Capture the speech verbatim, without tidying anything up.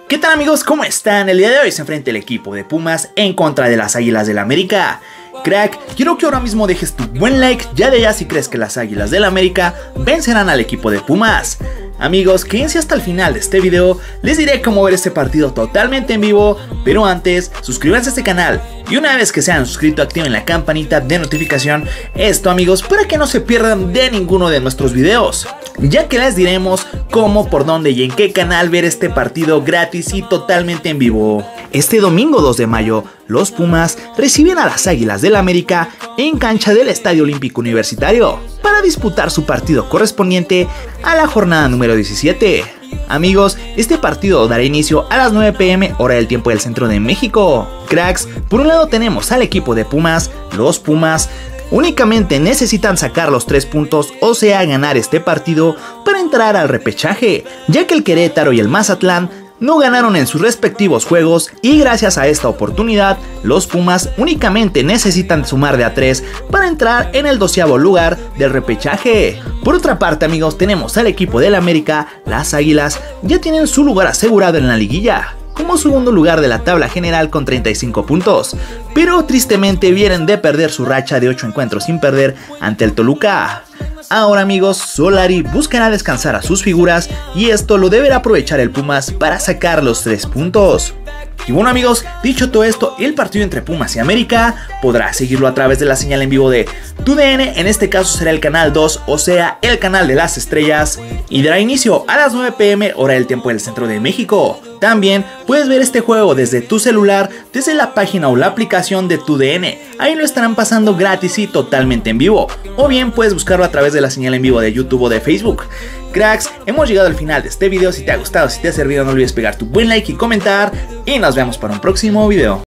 ¿Qué tal amigos? ¿Cómo están? El día de hoy se enfrenta el equipo de Pumas en contra de las Águilas del América. Crack, quiero que ahora mismo dejes tu buen like ya de ya si crees que las Águilas del América vencerán al equipo de Pumas. Amigos, quédense hasta el final de este video, les diré cómo ver este partido totalmente en vivo, pero antes, suscríbanse a este canal y una vez que se hayan suscrito activen la campanita de notificación, esto amigos, para que no se pierdan de ninguno de nuestros videos, ya que les diremos cómo, por dónde y en qué canal ver este partido gratis y totalmente en vivo. Este domingo dos de mayo, los Pumas reciben a las Águilas del América en cancha del Estadio Olímpico Universitario para disputar su partido correspondiente a la jornada número diecisiete. Amigos, este partido dará inicio a las nueve pe eme hora del tiempo del centro de México. Cracks, por un lado tenemos al equipo de Pumas. Los Pumas únicamente necesitan sacar los tres puntos, o sea ganar este partido para entrar al repechaje, ya que el Querétaro y el Mazatlán no ganaron en sus respectivos juegos y gracias a esta oportunidad, los Pumas únicamente necesitan sumar de a tres para entrar en el doceavo lugar del repechaje. Por otra parte amigos, tenemos al equipo del América. Las Águilas ya tienen su lugar asegurado en la liguilla, como segundo lugar de la tabla general con treinta y cinco puntos, pero tristemente vienen de perder su racha de ocho encuentros sin perder ante el Toluca. Ahora amigos, Solari buscará descansar a sus figuras y esto lo deberá aprovechar el Pumas para sacar los tres puntos. Y bueno amigos, dicho todo esto, el partido entre Pumas y América podrá seguirlo a través de la señal en vivo de tu D N, en este caso será el canal dos, o sea el canal de las estrellas, y dará inicio a las nueve pe eme hora del tiempo del centro de México. También puedes ver este juego desde tu celular, desde la página o la aplicación de tu D N, ahí lo estarán pasando gratis y totalmente en vivo, o bien puedes buscarlo a través de la señal en vivo de YouTube o de Facebook. Cracks, hemos llegado al final de este video. Si te ha gustado, si te ha servido, no olvides pegar tu buen like y comentar, y nos vemos para un próximo video.